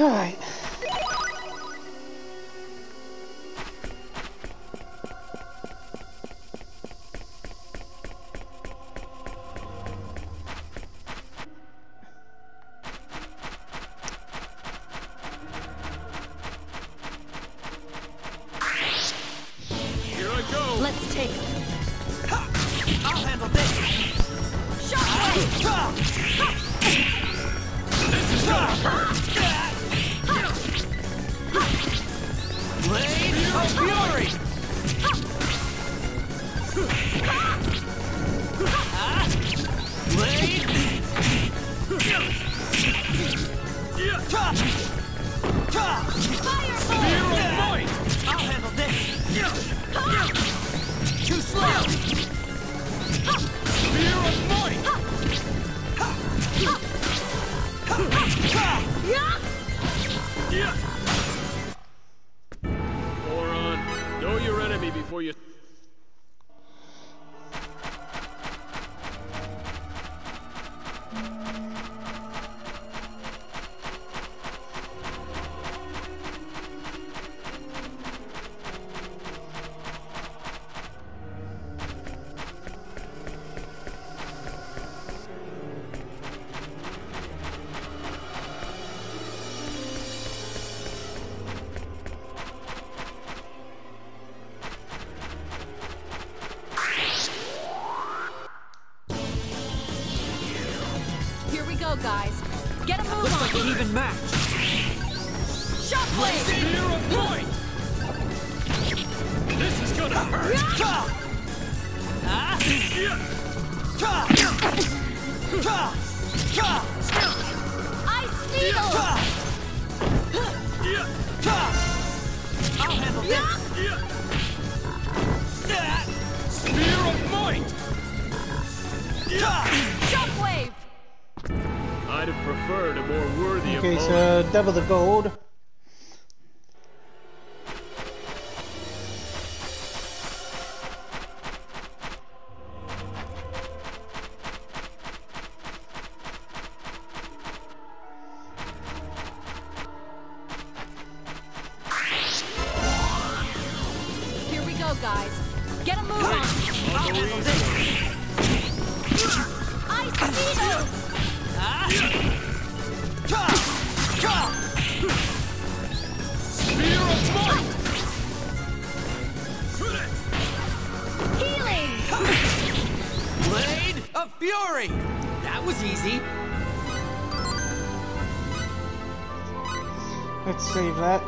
Alright. Let's take him. I'll handle this. Shockwave! This is Blade of Fury! Blade! Fire! Spear of Void! I'll handle this. Too slow! Spear of Void! Moron, know your enemy before you... Here we go, guys. Get a move Looks on. like an even match. Shockwave! Spear of Void! This is gonna hurt! Ice Needle! I'll handle this. Spear of Might! Shockwave! I'd have preferred a more worthy Okay, opponent. so double the gold. Here we go, guys. Get a move on. I'll handle this. Ice Needle! Spear of Might! Healing! Blade of Fury! That was easy. Let's save that.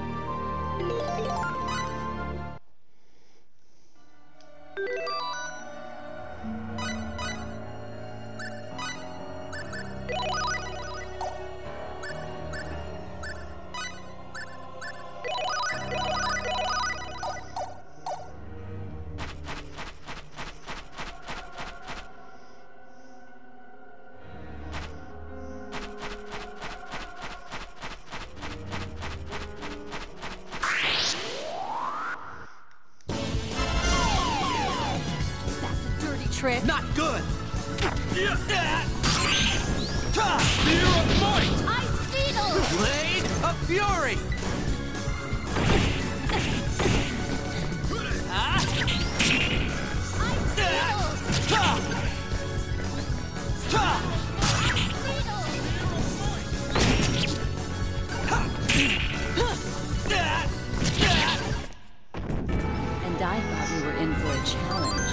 That's a dirty trick. Not good. Spear of Might! Ice Needle! Blade of Fury! Ice Needle! And I thought we were in for a challenge.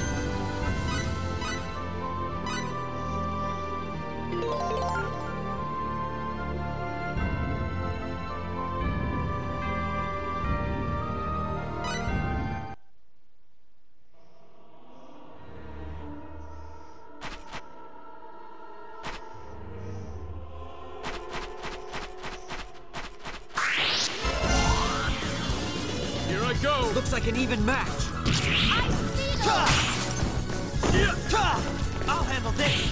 Here I go! Looks like an even match. Ice Needle! I'll handle this.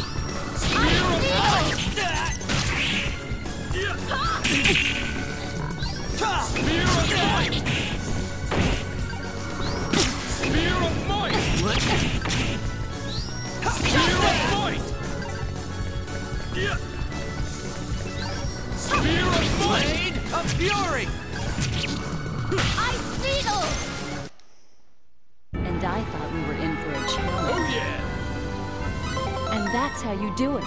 Ice Needle! Spear of Might! Spear of Might! Spear of Might! Spear of Might! That's how you do it.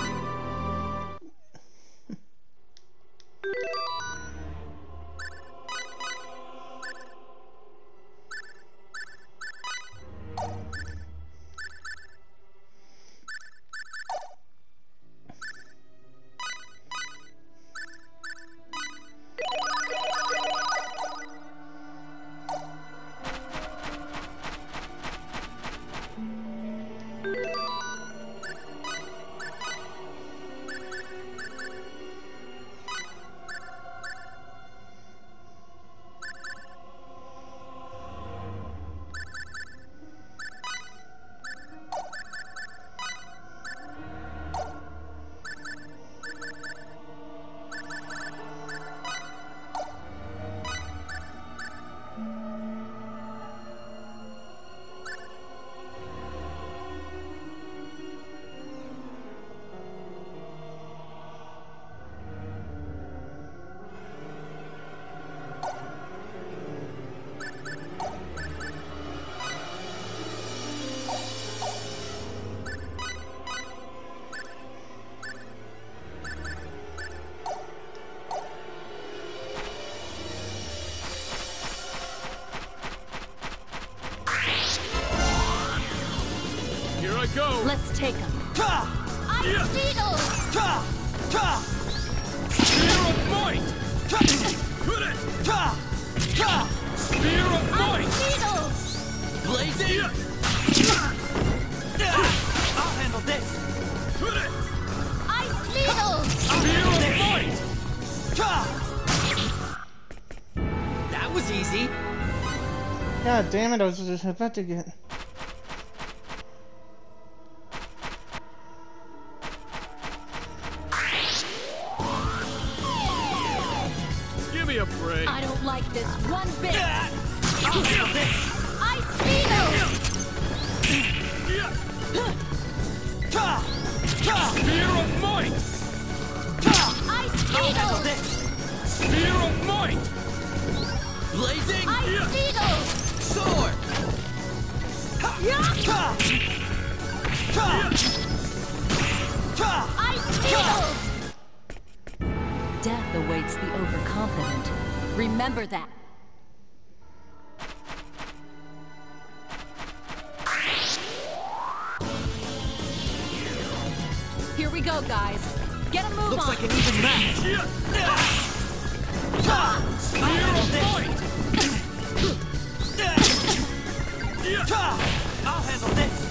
Go! Let's take him. Yeah. Beetles! Spear of might! Put it! Spear of might! Beetles! Blazing! I'll handle this! Put it! Ice Beetles! Spear of might! That was easy! God damn it, I was just about to get... Give me a break! I don't like this one bit! I'll handle this! Ice Beetles! Spear of might! Ice I'll handle Beetles! this! Spear of might! Blazing! Ice Beetles! Sword! Ice Beetles! Death awaits the overconfident. Remember that. Here we go, guys. Get a move Looks on. like an even match! Spear of might! I'll handle this!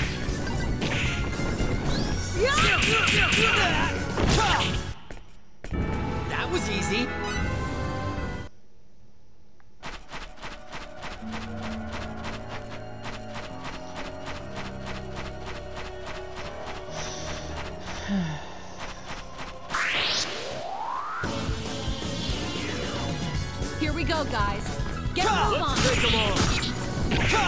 That was easy! Here we go, guys. Get a move on. Take 'em all!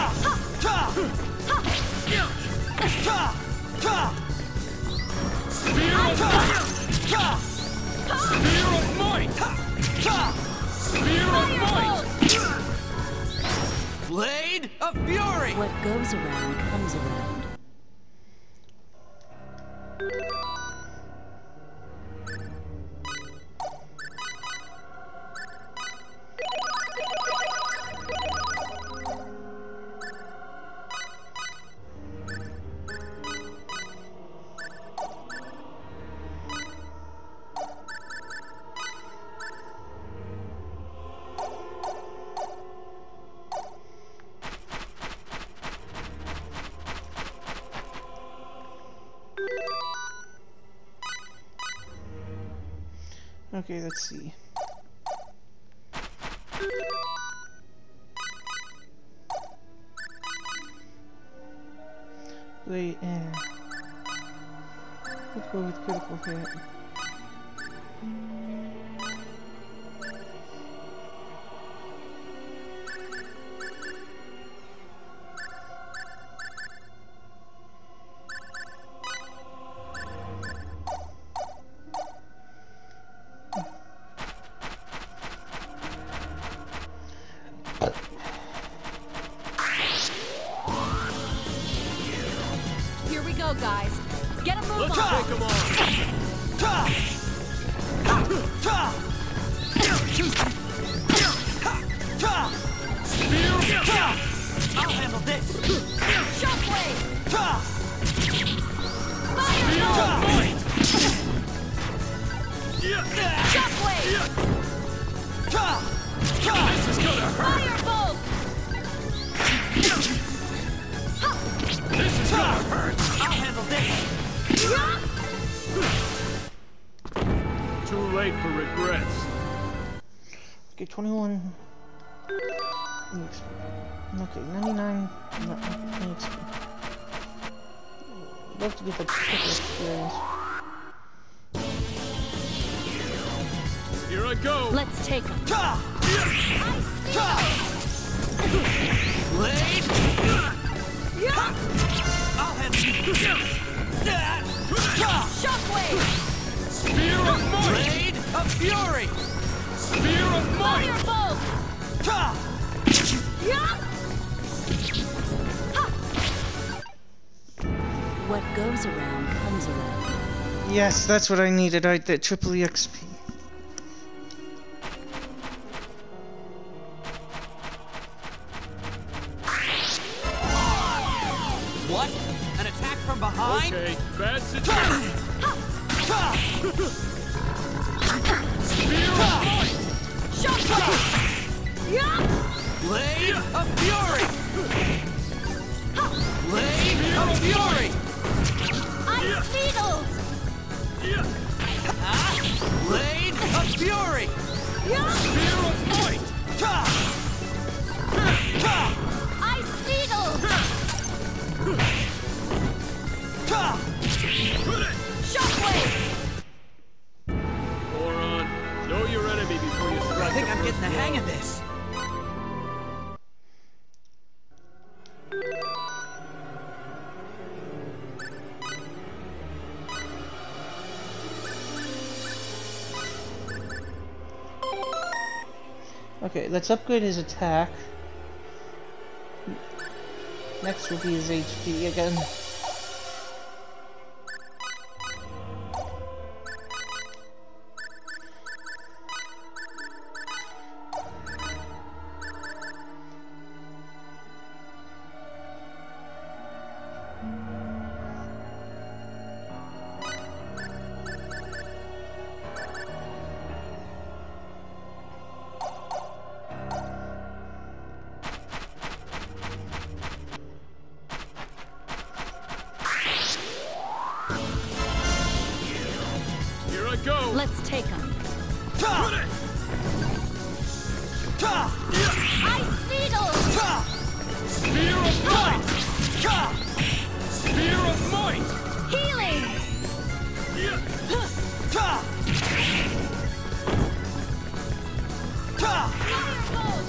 Spear of might! Spear of might! Spear of might! Blade of Fury! What goes around comes around. Okay, let's see. Blade and... Let's go with critical hit. Here we go, guys. Get a move Let's on. take him on. I'll handle this. Shockwave. Shockwave. This is gonna hurt. Firebolt. This is gonna hurt. I'll handle this. Too late for regrets. Okay, 21. Okay, 99. No, love to get the triple experience. Here I go. Let's take him. Blade. I'll handle Shockwave. Spear of might. Blade of Fury. Spear of might. Firebolt. What goes around comes around. Yes, that's what I needed. I that triple EXP. What? An attack from behind? Okay, bad situation. Spear of might. Shockwave. Blade of Fury. Blade of Fury. Ice Needles. Blade of Fury. Spear of might. Ice Needles. Shockwave. Moron, know your enemy before you I strike. think I'm getting the hang of this. Okay, let's upgrade his attack. Next will be his HP again. Here I go. Let's take him. Ice Needles. Spear of might. Spear of might. Healing. Firebolt.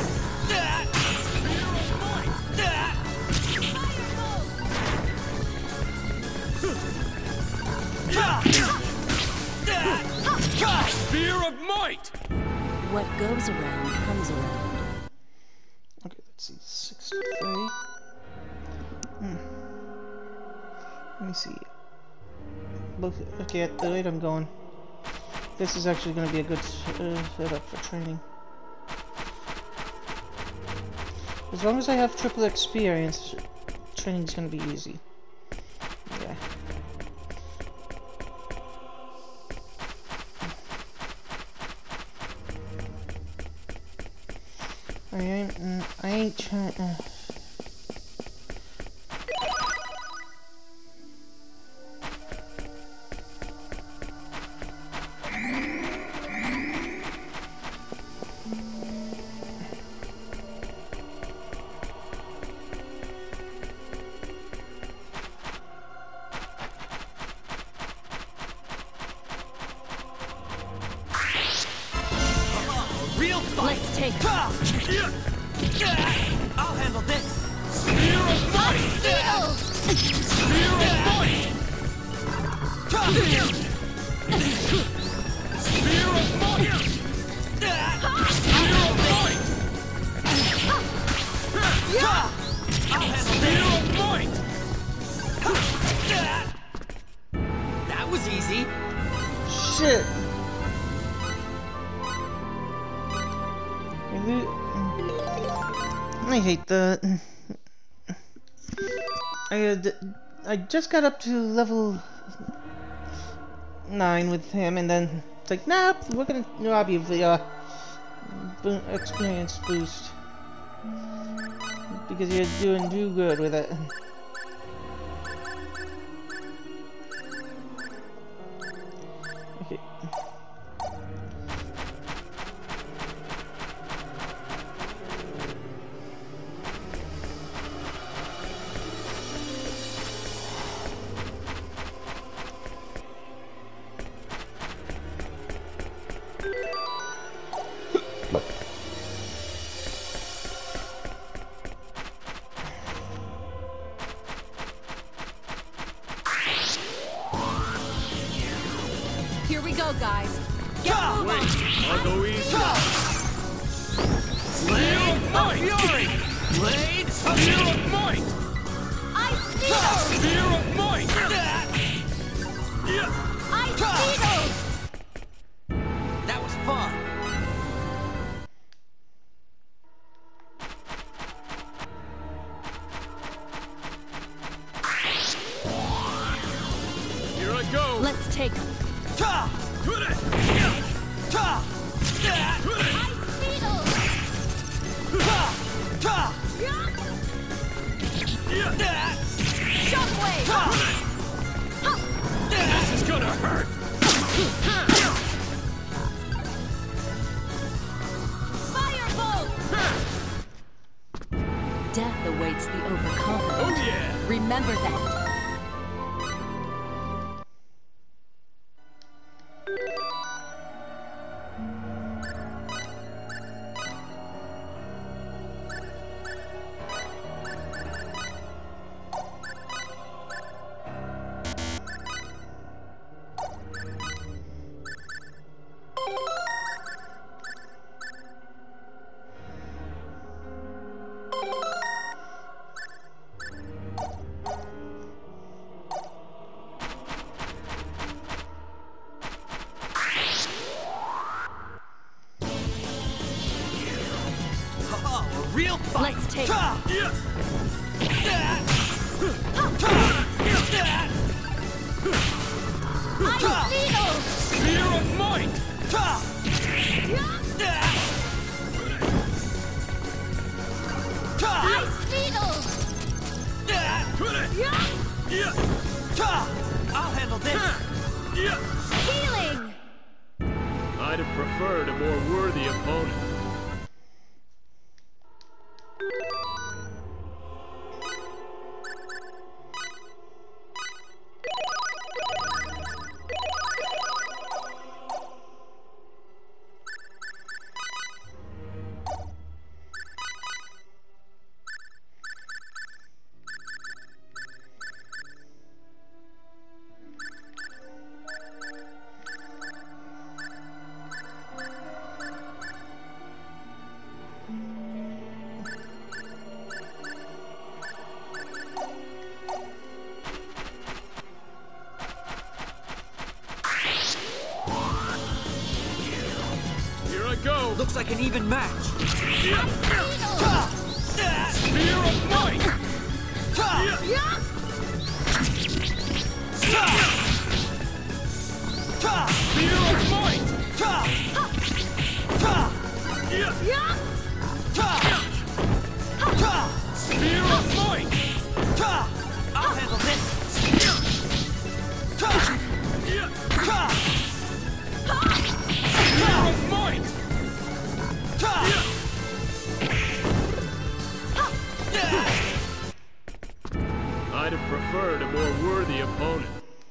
Spear of might. What goes around comes around. Okay, let's see. 63. Let me see. Okay, at the rate I'm going, this is actually going to be a good setup for training. As long as I have triple experience, training is going to be easy. Yeah. I ain't trying. Real fight. Let's take him. I'll handle this. Spear of might. Needles. Spear of might. Spear of might. Spear of might. I'll handle Spear this. of might. shit! I hate that. I just got up to level 9 with him, and then it's like, nah, we're gonna rob you of the experience boost because you're doing too good with it. Okay. Here we go, guys. Get moving! Wait, I'll go easy. Blade of Fury! Blade of Spear of Might! Ice Beetles! Spear of Might! Yeah. Ice Beetles! That was fun. Here I go! Let's take them. Ta! Put it! Ta! Put it! Ice Beetles! Ta! Ta! Yeah. Shockwave! This is gonna hurt! Firebolt! Death awaits the overconfident. Oh yeah! Remember that. Oh, a real fight. Let's take Ta! Yeah. Ice Beetles! Spear of Might! Ta! Ta! Ice Beetles! Put it! Yeah. Ta! I'll handle this. Yeah. Healing! I'd have preferred a more worthy opponent. Here I go! Looks like an even match. Yeah. Ta! Spear of Might! Ta! Yeah. Ta! Ta! Spear of Might! Ta! Ta! Yeah. Ta! Ta! Spear of Might! Ta! I'll handle this. Ta! Yeah. Ta! Spear of Might! Ta! I'd have preferred a more worthy opponent.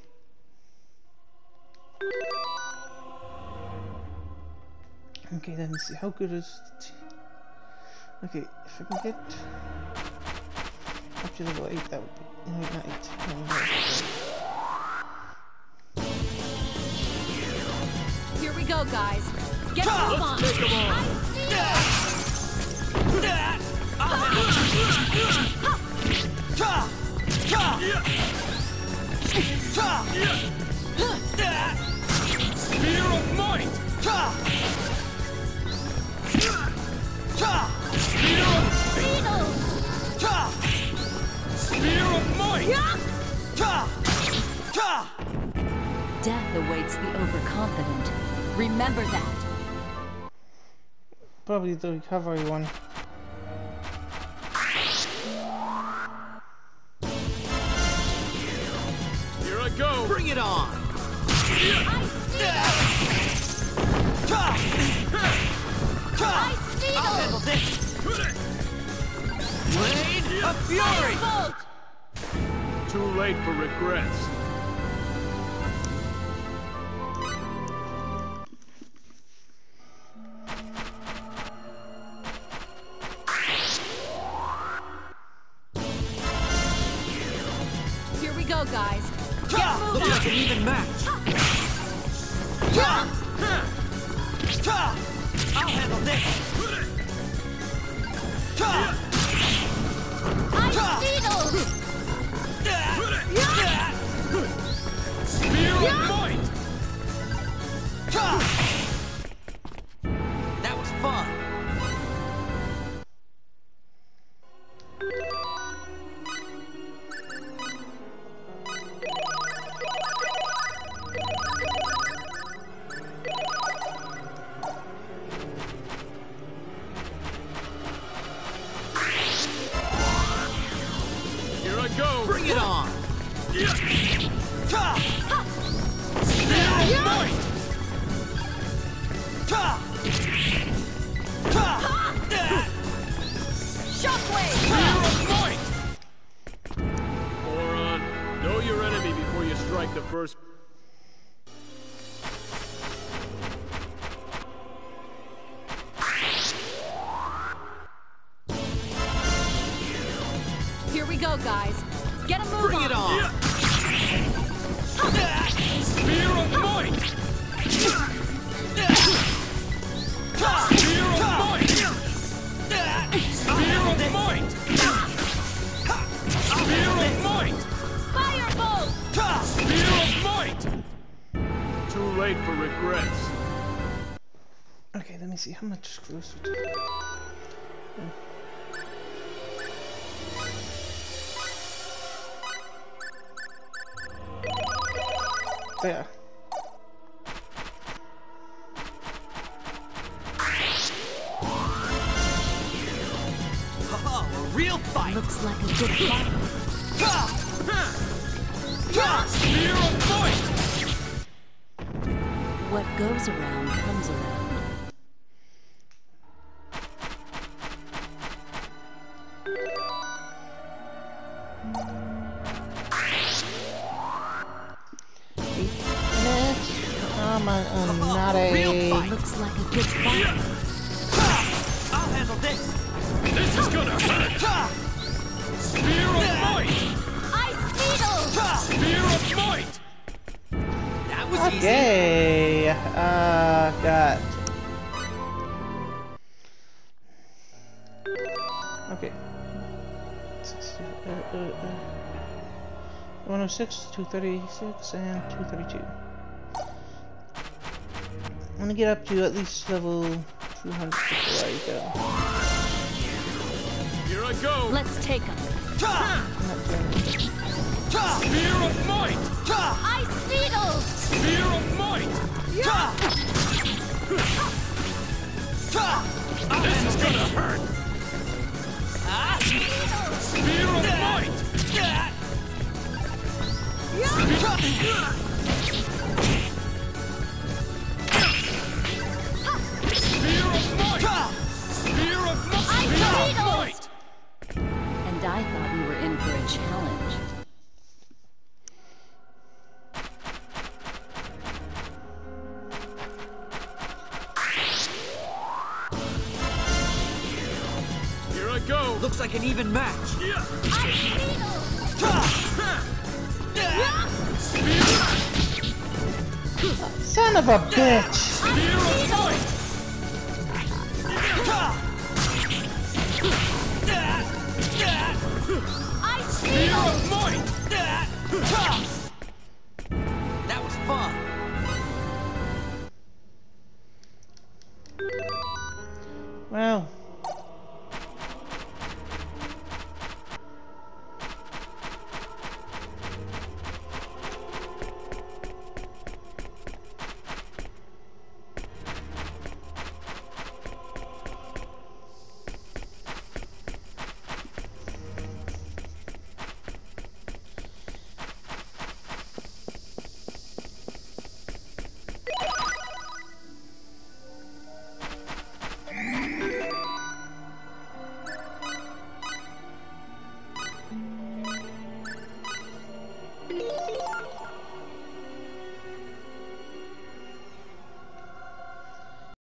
Okay, then let's see. How good is... Okay, if I can get up to level 8, that would be... No, not 8. No, no, Here we go, guys. Get a Ta! move on! Let's take 'em on. I'll handle this. Ta! Ta! Yeah. Ta! Yeah. Ta! Spear confident. Remember that. Probably the recovery one. Here I go! Bring it on! I'll handle this! Blade of Fury! Too late for regrets. Here we go, guys. Looks like an even match! I'll handle this! Spear of might! That was fun! Here I go! Bring it on! Moron, know your enemy before you strike the first. Here we go, guys. Get a move Bring it on! Spear of might! Spear of might! Spear of might! Spear of might! Firebolt! Spear of might! Too late for regrets. Okay, let me see how much screws. There. Oh, a real fight! Looks like a good fight. Spear of might! What goes around comes around. Not a... Real fight! Looks like a good fight. I'll handle this! This is gonna hurt! Spear of might! Ice Beetle! Spear of might! That was easy! Okay. Got. Okay. 106, 236, and 232. I'm gonna get up to at least level 200 before I go. Here I go! Let's take him. Not generally. Spear of might! Ice Beetle! Spear of might! This is gonna hurt! Spear of might! Spear of might! Spear of might! Spear of might! And I thought we were in for a challenge. Here I go! Looks like an even match! Son of a bitch! Spear of might! Spear of might!